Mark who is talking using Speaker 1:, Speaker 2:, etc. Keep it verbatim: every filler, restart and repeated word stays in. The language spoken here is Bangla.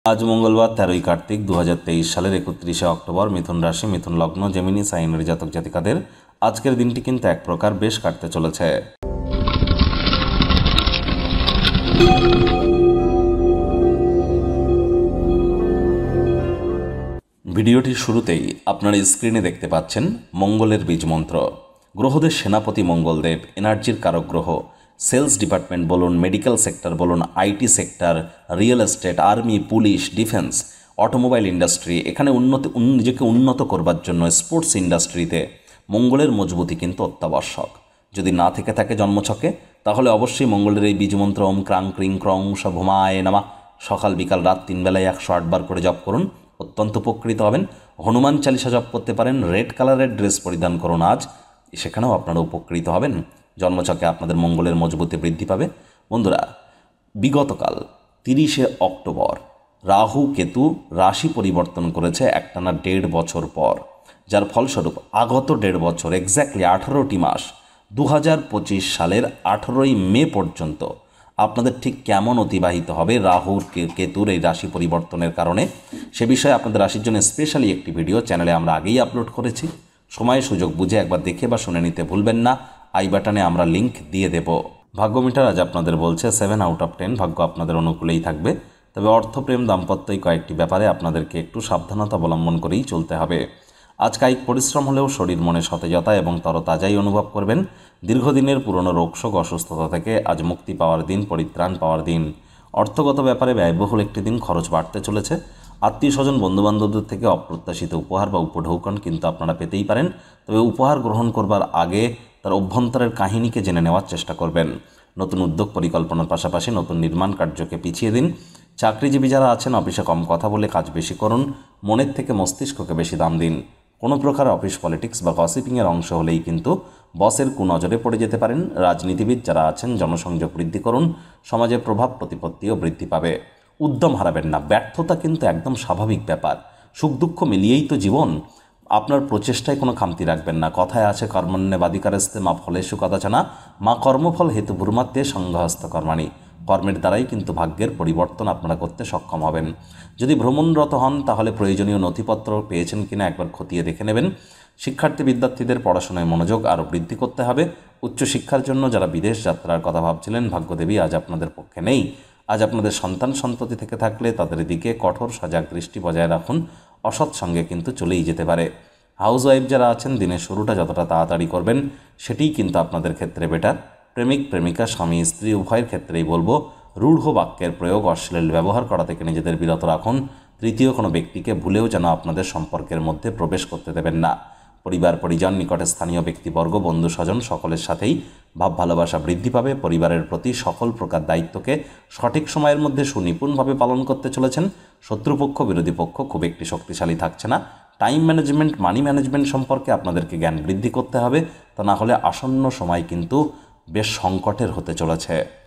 Speaker 1: আজ মঙ্গলবার তেরোই কার্তিক দু হাজার তেইশ সালের একত্রিশে অক্টোবর মিথুন রাশি মিথুন লগ্ন জেমিনি সাইনের জাতক জাতিকাদের আজকের দিনটি কিন্তু এক প্রকার বেশ কাটতে চলেছে। ভিডিওটির শুরুতেই আপনারা স্ক্রিনে দেখতে পাচ্ছেন মঙ্গলের বীজ মন্ত্র। গ্রহদের সেনাপতি মঙ্গলদেব এনার্জির কারক গ্রহ। সেলস ডিপার্টমেন্ট বলুন, মেডিকেল সেক্টর বলুন, IT sector, real estate, army, police, defence, automobile industry, এখানে উন্নতি নিজেকে উন্নত করবার জন্য স্পোর্টস ইন্ডাস্ট্রিতে মঙ্গলের মজবুতি কিন্তু অত্যাবশ্যক। যদি না থেকে থাকে জন্মছকে, তাহলে অবশ্যই মঙ্গলের এই বীজমন্ত্র ওম ক্রাং ক্রিং ক্রং সভমায় নামা সকাল বিকাল রাত তিন বেলায় একশো আটবার করে জপ করুন, অত্যন্ত উপকৃত হবেন। হনুমান চালিসা জপ করতে পারেন, রেড কালারের ড্রেস পরিধান করুন আজ, সেখানেও আপনারা উপকৃত হবেন। জন্মছকে আপনাদের মঙ্গলের মজবুতি বৃদ্ধি পাবে। বন্ধুরা, বিগতকাল তিরিশে অক্টোবর রাহু কেতু রাশি পরিবর্তন করেছে একটানা দেড় বছর পর, যার ফলস্বরূপ আগত দেড় বছর এক্স্যাক্টলি আঠারোটি মাস দু হাজার পঁচিশ সালের আঠারোই মে পর্যন্ত আপনাদের ঠিক কেমন অতিবাহিত হবে রাহুর কেতুর এই রাশি পরিবর্তনের কারণে, সে বিষয়ে আপনাদের রাশির জন্য স্পেশালি একটি ভিডিও চ্যানেলে আমরা আগেই আপলোড করেছি। সময় সুযোগ বুঝে একবার দেখে বা শুনে নিতে ভুলবেন না। আই বাটনে আমরা লিঙ্ক দিয়ে দেব। ভাগ্যমিটার আজ আপনাদের বলছে সেভেন আউট অফ টেন, ভাগ্য আপনাদের অনুকূলেই থাকবে। তবে অর্থপ্রেম দাম্পত্যই কয়েকটি ব্যাপারে আপনাদেরকে একটু সাবধানতা অবলম্বন করেই চলতে হবে। আজ কায়িক পরিশ্রম হলেও শরীর মনে সতেজতা এবং তরতাজাই অনুভব করবেন। দীর্ঘদিনের পুরনো রোগশোক অসুস্থতা থেকে আজ মুক্তি পাওয়ার দিন, পরিত্রাণ পাওয়ার দিন। অর্থগত ব্যাপারে ব্যয়বহুল একটি দিন, খরচ বাড়তে চলেছে। আত্মীয় স্বজন বন্ধুবান্ধবদের থেকে অপ্রত্যাশিত উপহার বা উপঢৌকন কিন্তু আপনারা পেতেই পারেন। তবে উপহার গ্রহণ করবার আগে তার অভ্যন্তরের কাহিনীকে জেনে নেওয়ার চেষ্টা করবেন। নতুন উদ্যোগ পরিকল্পনার পাশাপাশি নতুন নির্মাণ কার্যকে পিছিয়ে দিন। চাকরিজীবী যারা আছেন, অফিসে কম কথা বলে কাজ বেশি করুন। মনের থেকে মস্তিষ্ককে বেশি দাম দিন। কোনো প্রকার অফিস পলিটিক্স বা গসিপিংয়ের অংশ হলেই কিন্তু বসের কুনজরে পড়ে যেতে পারেন। রাজনীতিবিদ যারা আছেন, জনসংযোগ বৃদ্ধি করুন। সমাজের প্রভাব প্রতিপত্তিও বৃদ্ধি পাবে। উদ্যম হারাবেন না। ব্যর্থতা কিন্তু একদম স্বাভাবিক ব্যাপার। সুখ দুঃখ মিলিয়েই তো জীবন। আপনার প্রচেষ্টায় কোনো খামতি রাখবেন না। কথায় আছে কর্মণ্যবাদিকারস্তে মা ফলেষু কদাচনা মা কর্মফল হেতু ভূর্মাত্মে সংঘহস্ত কর্মাণি। কর্মের দ্বারাই কিন্তু ভাগ্যের পরিবর্তন আপনারা করতে সক্ষম হবেন। যদি ভ্রমণরত হন, তাহলে প্রয়োজনীয় নথিপত্র পেয়েছেন কিনা একবার খতিয়ে দেখে নেবেন। শিক্ষার্থী বিদ্যার্থীদের পড়াশোনায় মনোযোগ আরও বৃদ্ধি করতে হবে। উচ্চশিক্ষার জন্য যারা বিদেশ যাত্রার কথা ভাবছিলেন, ভাগ্যদেবী আজ আপনাদের পক্ষে নেই। আজ আপনাদের সন্তান সন্ততি থেকে থাকলে তাদের দিকে কঠোর সজাগ দৃষ্টি বজায় রাখুন। অসৎ সঙ্গে কিন্তু চলেই যেতে পারে। হাউস ওয়াইফ যারা আছেন, দিনের শুরুটা যতটা তাড়াতাড়ি করবেন সেটিই কিন্তু আপনাদের ক্ষেত্রে বেটার। প্রেমিক প্রেমিকা, স্বামী স্ত্রী উভয়ের ক্ষেত্রেই বলবো, রূঢ় বাক্যের প্রয়োগ, অশ্লীল ব্যবহার করা থেকে নিজেদের বিরত রাখুন। তৃতীয় কোনো ব্যক্তিকে ভুলেও যেন আপনাদের সম্পর্কের মধ্যে প্রবেশ করতে দেবেন না। পরিবার পরিজন, নিকটে স্থানীয় ব্যক্তিবর্গ, বন্ধু স্বজন সকলের সাথেই ভাব ভালোবাসা বৃদ্ধি পাবে। পরিবারের প্রতি সকল প্রকার দায়িত্বকে সঠিক সময়ের মধ্যে সুনিপুণভাবে পালন করতে চলেছেন। শত্রুপক্ষ বিরোধী পক্ষ খুব একটি শক্তিশালী থাকছে না। টাইম ম্যানেজমেন্ট, মানি ম্যানেজমেন্ট সম্পর্কে আপনাদেরকে জ্ঞান বৃদ্ধি করতে হবে, তা না হলে আসন্ন সময় কিন্তু বেশ সংকটের হতে চলেছে।